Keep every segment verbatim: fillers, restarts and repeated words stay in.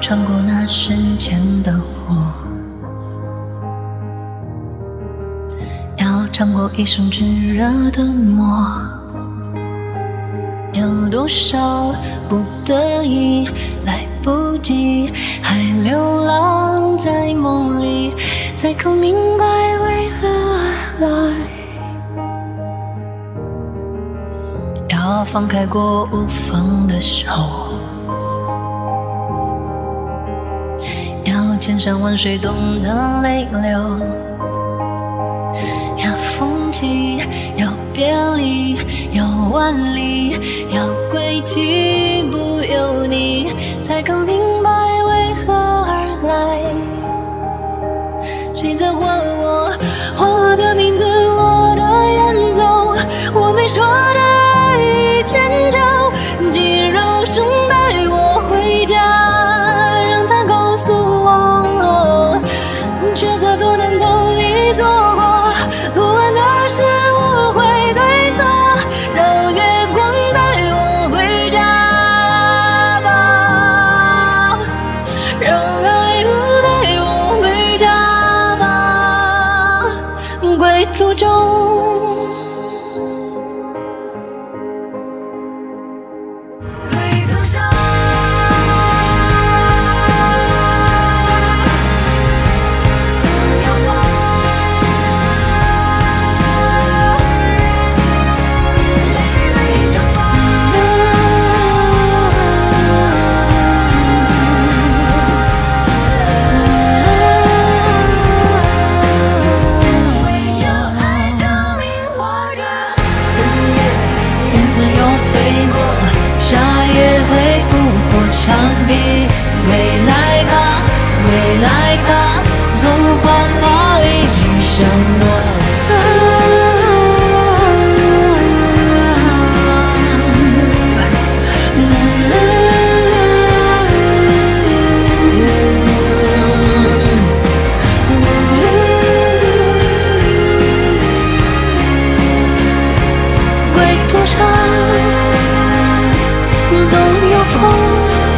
穿过那时间的火，要尝过一生炙热的魔。有多少不得已，来不及，还流浪在梦里，才更明白为何而来。要放开过无风的手，要千山万水懂得泪流，要风起，要别离，要万里，要归期，不由你，才更明白为何而来。谁在唤我，唤我的名字，我的演奏，我没说的爱已迁就，肌肉声带我回家，让它告诉我，抉择多难都已做过，不问的是我会对错，让月光带我回家吧，让爱路带我回家吧，归途中长臂，未来吧，未来吧，从荒漠一去向我。归途上，总有风。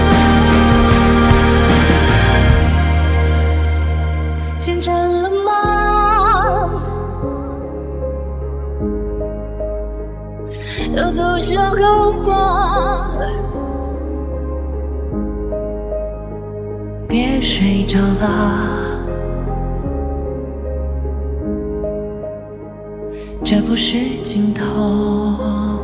天真了吗？要走向后花，别睡着了，这不是尽头。